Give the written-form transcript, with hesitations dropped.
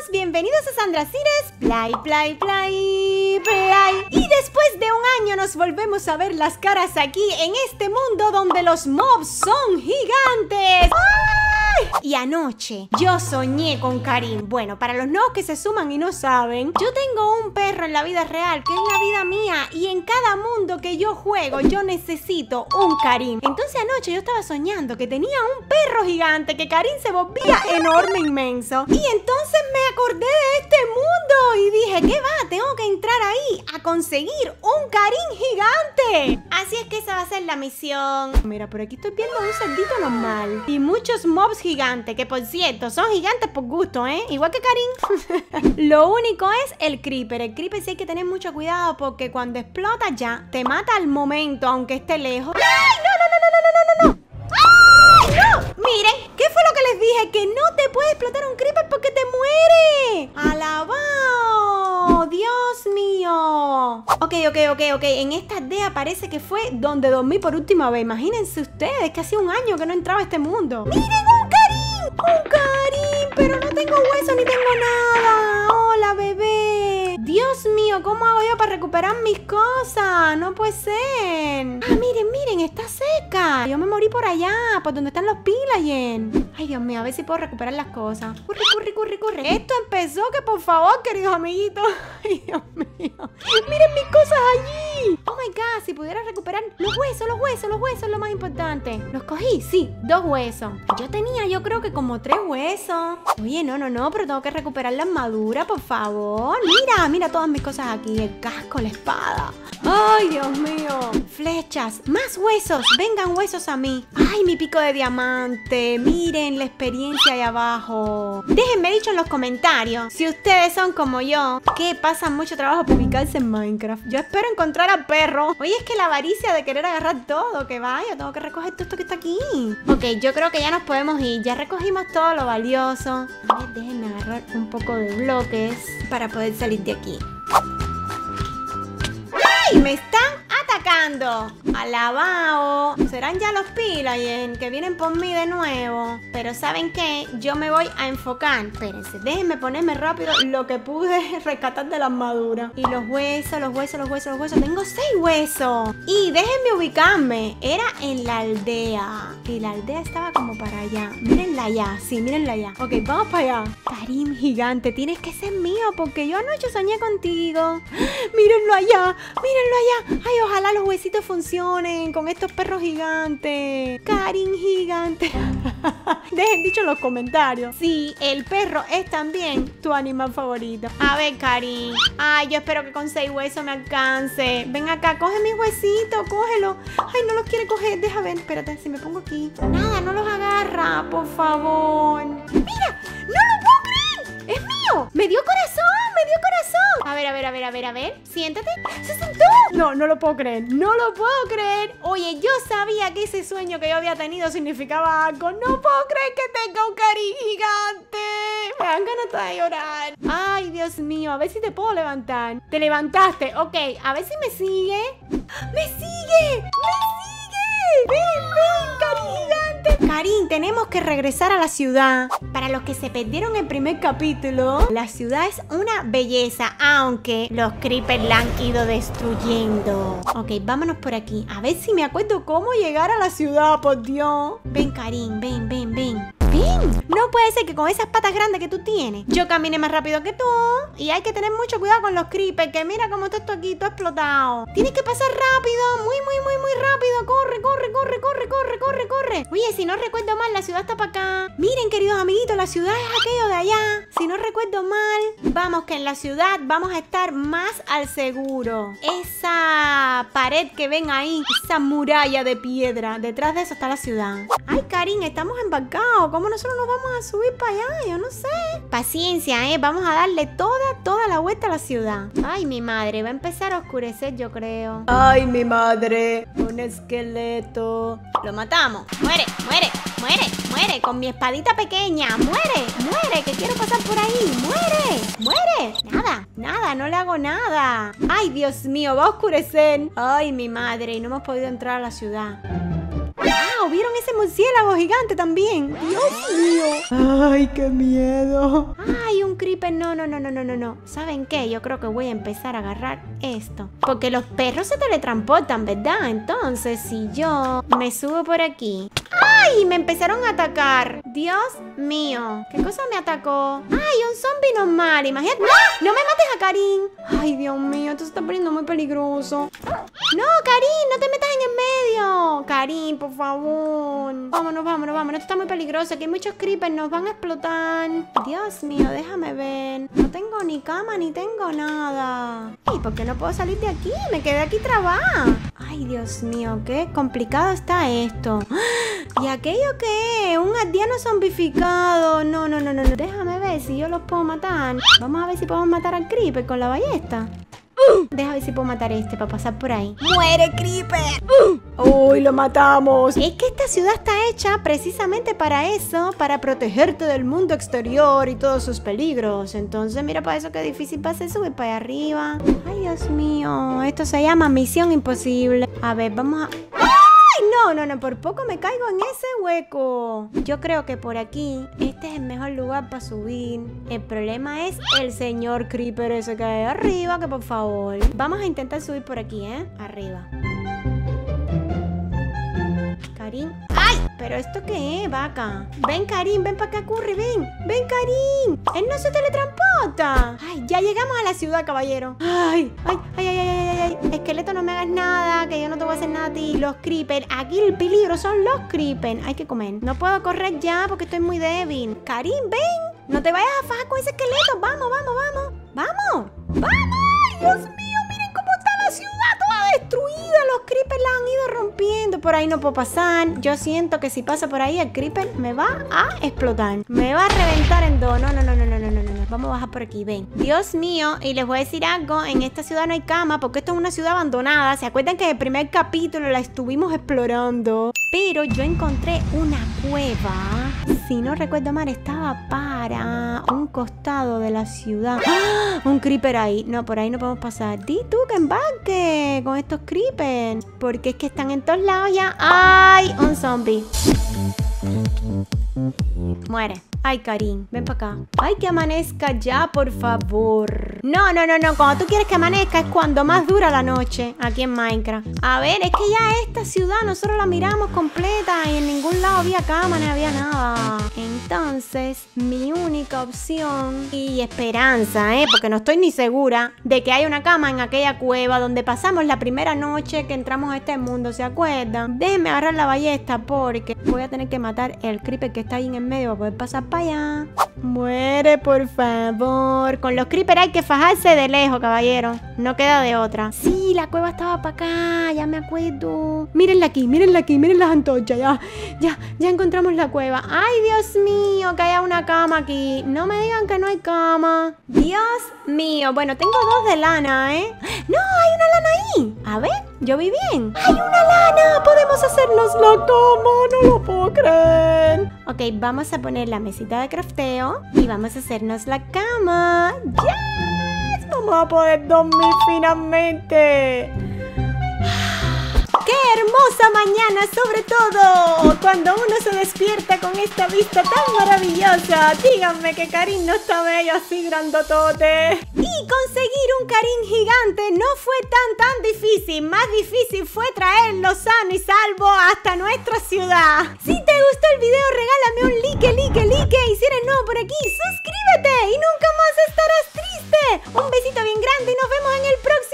bienvenidos a Sandra Cires Play. Y después de un año nos volvemos a ver las caras aquí en este mundo donde los mobs son gigantes. ¡Ay! Y anoche yo soñé con Karim. Bueno, para los nuevos que se suman y no saben, yo tengo un perro en la vida real que es la vida mía, y en cada mundo que yo juego yo necesito un Karim. Entonces anoche yo estaba soñando que tenía un perro gigante, que Karim se volvía enorme, inmenso. Y entonces me acordé de este mundo y dije, ¿qué va? Tengo que entrar ahí a conseguir un Karim gigante. Así es que esa va a ser la misión. Mira, por aquí estoy viendo un cerdito normal y muchos mobs gigantes, que por cierto son gigantes por gusto, igual que Karim. Lo único es el creeper. El creeper sí hay que tener mucho cuidado porque cuando explota ya te mata al momento, aunque esté lejos. ¡Ay, no! ¡Ay, no! Miren, ¿qué fue lo que les dije? Que no te puede explotar un creeper porque te muere. ¡Alabao! ¡Dios mío! Ok. En esta aldea parece que fue donde dormí por última vez. Imagínense ustedes que hacía un año que no entraba a este mundo. ¡Miren, un Karim! ¡Un Karim! Pero no tengo hueso ni tengo nada. ¡Hola, bebé! Dios mío, ¿cómo hago yo para recuperar mis cosas? No puede ser. Ah, miren, está seca. Yo me morí por allá, por donde están los Pillagen. Ay, Dios mío, a ver si puedo recuperar las cosas. Corre. Esto empezó, que por favor, queridos amiguitos. Ay, Dios mío. Miren mis cosas allí. Oh my God, si pudiera recuperar los huesos es lo más importante. ¿Los cogí? Sí, 2 huesos. Yo tenía, yo creo que como 3 huesos. Oye, no, pero tengo que recuperar la armadura, por favor. Mira todas mis cosas aquí. El casco, la espada. Ay, Dios mío. Flechas, más huesos. Vengan huesos a mí. Ay, mi pico de diamante. Miren la experiencia ahí abajo. Déjenme dicho en los comentarios si ustedes son como yo, que pasan mucho trabajo para ubicarse en Minecraft. Yo espero encontrar al perro. Oye, es que la avaricia de querer agarrar todo, que vaya, tengo que recoger todo esto que está aquí. Ok, yo creo que ya nos podemos ir. Ya recogimos todo lo valioso. A ver, déjenme agarrar un poco de bloques para poder salir de aquí. ¡Ay! ¡Me están atacando! ¡Alabao! Serán ya los Pillagen que vienen por mí de nuevo. Pero ¿saben qué? Yo me voy a enfocar. Espérense, déjenme ponerme rápido lo que pude rescatar de la armadura. Y los huesos. Tengo 6 huesos. Y déjenme ubicarme. Era en la aldea. Y la aldea estaba como para allá. Mírenla allá. Sí, mírenla allá. Ok, vamos para allá. Karim gigante, tienes que ser mío porque yo anoche soñé contigo. Mírenlo allá. Ay, ojalá los huesitos funcionen con estos perros gigantes. Karim gigante. Dejen dicho en los comentarios si el perro es también tu animal favorito. A ver, Karim. Ay, yo espero que con 6 huesos me alcance. Ven acá, coge mis huesitos, cógelo. Ay, no los quiere coger. Deja ver, espérate, si me pongo aquí. Nada, no los agarra, por favor. Mira, no lo puedo creer. Es mío. Me dio corazón. A ver. Siéntate. ¡Se sentó! No lo puedo creer. Oye, yo sabía que ese sueño que yo había tenido significaba algo. No puedo creer que tenga un Karim gigante. Me dan ganas de llorar. Ay, Dios mío. A ver si te puedo levantar. Te levantaste. Ok, a ver si me sigue. ¡Me sigue! ¡Ven, Karim gigante! Karim, tenemos que regresar a la ciudad. Para los que se perdieron el primer capítulo, la ciudad es una belleza, aunque los creepers la han ido destruyendo. Ok, vámonos por aquí. A ver si me acuerdo cómo llegar a la ciudad, por Dios. Ven, Karim, ven. No puede ser que con esas patas grandes que tú tienes yo camine más rápido que tú. Y hay que tener mucho cuidado con los creepers, que mira cómo está esto aquí, todo explotado. Tienes que pasar rápido, muy rápido. Corre. Oye, si no recuerdo mal, la ciudad está para acá. Miren, queridos amiguitos, la ciudad es aquello de allá. Si no recuerdo mal, vamos, que en la ciudad vamos a estar más al seguro. Esa pared que ven ahí, esa muralla de piedra, detrás de eso está la ciudad. Ay, Karim, estamos embarcados. ¿Cómo nosotros nos vamos a subir para allá? Yo no sé. Paciencia, vamos a darle toda la vuelta a la ciudad. Ay, mi madre, va a empezar a oscurecer, yo creo. Ay, mi madre, un esqueleto. Lo matamos. Muere. Con mi espadita pequeña. Muere, que quiero pasar por ahí. Muere. Nada, no le hago nada. Ay, Dios mío, va a oscurecer. Ay, mi madre, y no hemos podido entrar a la ciudad. ¡Wow! ¿Vieron ese murciélago gigante también? ¡Dios mío! ¡Ay, qué miedo! ¡Ay, un creeper. No. ¿Saben qué? Yo creo que voy a empezar a agarrar esto. Porque los perros se teletransportan, ¿verdad? Entonces, si yo me subo por aquí... ¡Ay! Me empezaron a atacar. Dios mío. ¿Qué cosa me atacó? ¡Ay! Un zombie normal. Imagínate. ¡No! ¡No me mates a Karim! ¡Ay, Dios mío! Esto se está poniendo muy peligroso. ¡No, Karim! ¡No te metas en el medio! Karim, por favor. Vámonos. Esto está muy peligroso. Aquí hay muchos creepers. Nos van a explotar. Dios mío, déjame ver. No tengo ni cama ni tengo nada. ¿Y por qué no puedo salir de aquí? Me quedé aquí trabada. Ay, Dios mío, qué complicado está esto. ¿Y aquello qué es? Un aldeano zombificado. No. Déjame ver si yo los puedo matar. Vamos a ver si podemos matar al creeper con la ballesta. Deja ver si puedo matar este para pasar por ahí. ¡Muere, creeper! ¡Uy, lo matamos! Es que esta ciudad está hecha precisamente para eso, para protegerte del mundo exterior y todos sus peligros. Entonces, mira para eso qué difícil va a ser subir para allá arriba. Ay, Dios mío. Esto se llama Misión Imposible. A ver, vamos a... No, por poco me caigo en ese hueco. Yo creo que por aquí este es el mejor lugar para subir. El problema es el señor creeper ese que hay arriba, que por favor. Vamos a intentar subir por aquí, Arriba. Karim. ¡Ay! ¿Pero esto qué es, vaca? Ven, Karim, ven para acá, Curry, ven. Ven, Karim. Él no se teletransporta. Ay, ya llegamos a la ciudad, caballero. Ay. Esqueleto, no me hagas nada, que yo no te voy a hacer nada a ti. Los creepers. Aquí el peligro son los creepers. Hay que comer. No puedo correr ya porque estoy muy débil. Karim, ven. No te vayas a fajar con ese esqueleto. Vamos. Dios mío, miren cómo está la ciudad toda destruida. Los creepers la han ido rompiendo. Por ahí no puedo pasar. Yo siento que si paso por ahí el creeper me va a explotar. Me va a reventar en dos. No. Vamos a bajar por aquí, ven. Dios mío, y les voy a decir algo. En esta ciudad no hay cama porque esto es una ciudad abandonada. ¿Se acuerdan que en el primer capítulo la estuvimos explorando? Pero yo encontré una cueva. Si no recuerdo mal, estaba para un costado de la ciudad. ¡Ah! Un creeper ahí. No, por ahí no podemos pasar. Di tú que embarque con estos creepers. Porque es que están en todos lados ya. ¡Ay! Un zombie. Muere. Ay, Karim, ven para acá. Ay, que amanezca ya, por favor. No. Cuando tú quieres que amanezca es cuando más dura la noche aquí en Minecraft. A ver, es que ya esta ciudad nosotros la miramos completa y en ningún lado había cama ni había nada. Entonces, mi única opción y esperanza, porque no estoy ni segura de que haya una cama en aquella cueva donde pasamos la primera noche que entramos a este mundo, ¿se acuerdan? Déjenme agarrar la ballesta porque voy a tener que matar el creeper que está ahí en el medio para poder pasar para allá. Muere, por favor. Con los creepers hay que fajarse de lejos, caballero. No queda de otra. Sí, la cueva estaba para acá, ya me acuerdo. Mírenla aquí, miren las antorchas. Ya encontramos la cueva. Ay, Dios mío, que haya una cama aquí. No me digan que no hay cama. Dios mío. Bueno, tengo 2 de lana, No, hay una lana ahí. A ver, yo vi bien. ¡Hay una lana! ¡Podemos hacernos la cama! No lo puedo creer. Ok, vamos a poner la mesita de crafteo y vamos a hacernos la cama. ¡Yes! Vamos a poder dormir finalmente. ¡Qué hermosa mañana! Sobre todo cuando uno se despierta con esta vista tan maravillosa. Díganme que Karim no está bello así grandotote. Y conseguir un Karim gigante no fue tan difícil. Más difícil fue traerlo sano y salvo hasta nuestra ciudad. Si te gustó el video, regálame un like. Y si eres nuevo por aquí, suscríbete y nunca más estarás triste. Un besito bien grande y nos vemos en el próximo